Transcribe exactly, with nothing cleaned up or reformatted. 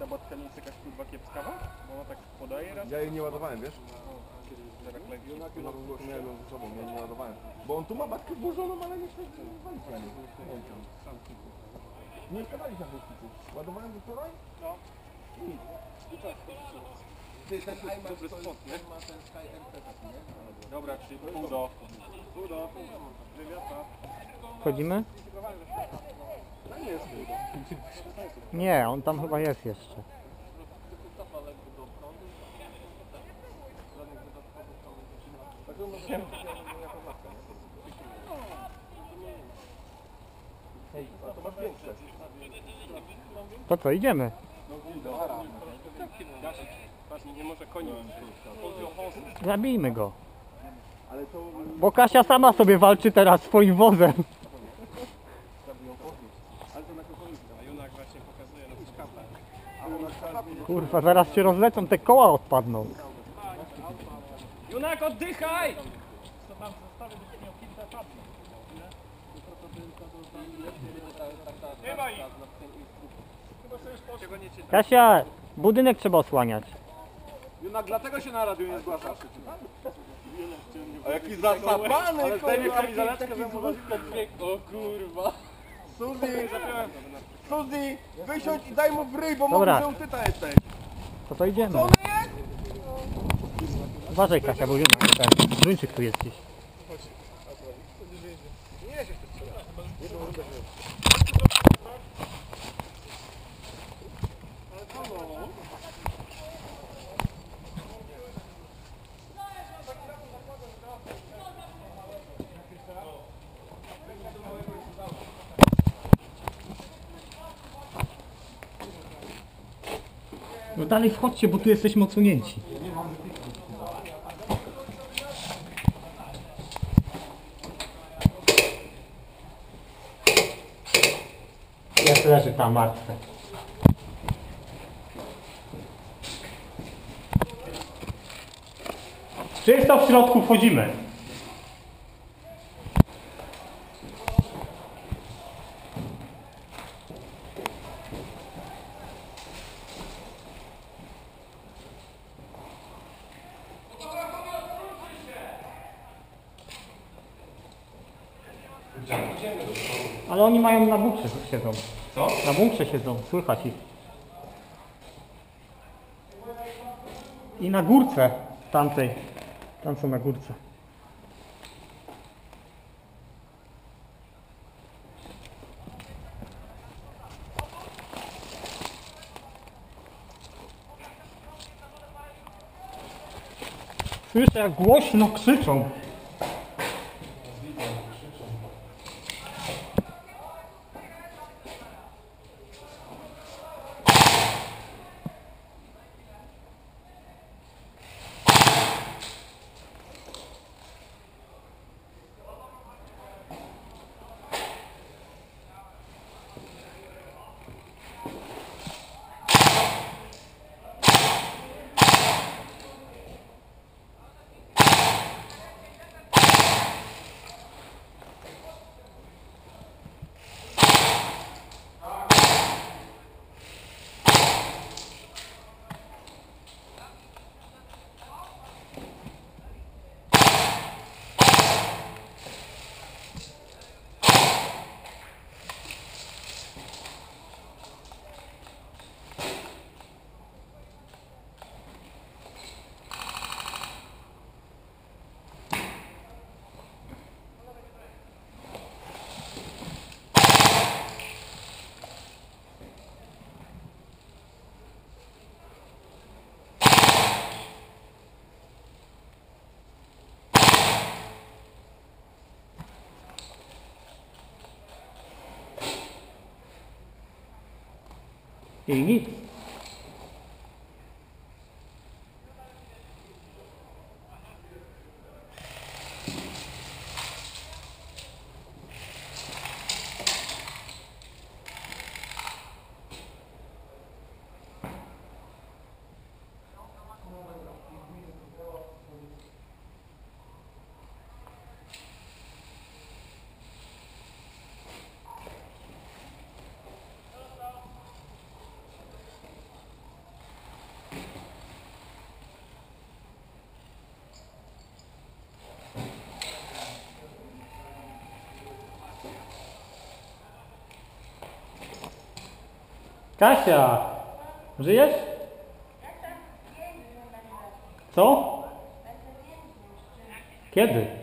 bo tkanica jest jakaś kurwa kiepskawa? Bo ona tak podaje raz? Ja jej nie ładowałem, wiesz? No, Miałem ją ze sobą, ja nie ładowałem. Bo on tu ma batkę włożoną, ale nie chce walić na nie. Nie wkładaliśmy na bułkicy. Ładowałem do wczoraj? No. Nic. Ty, ten iMac dobry spot, nie? ma ten Sky R P taki, nie? Dobra, czyli pudo. Pudo. Wywiata. Wchodzimy? No nie jest pudo. Nie, on tam chyba jest jeszcze. A to masz większe. To co, idziemy? Patrz, nie może koni. Zabijmy go. Ale to... Bo Kasia sama sobie walczy teraz swoim wozem. Ale to na kokoniskę. A Junak właśnie pokazuje na przykład. Kurwa, zaraz się rozlecą, te koła odpadną. Junak, oddychaj! Chyba ich. Kasia, budynek trzeba osłaniać. Junak, dlatego się na radiu nie zgłaszasz. A jaki zasapany, ale zdejmie kamizeleczkę, że mu O kurwa. Suzy, Suzy, wysiądź i daj mu w ryj, bo Dobra. mówię, że utyta jesteś. To to idziemy. Co on jest? Uważaj Kasia, bo wiem, że ten Duńczyk tu jest gdzieś. No dalej wchodźcie, bo tu jesteśmy odsunięci. Jest leży tam martwe. Czysto w środku, wchodzimy. Ale oni mają na bunkrze siedzą. Co? Na bunkrze siedzą, słychać ich. I na górce tamtej. Tam są na górce. Słyszę, jak głośno krzyczą. I nic. Kasia, żyjesz? Co? Kiedy?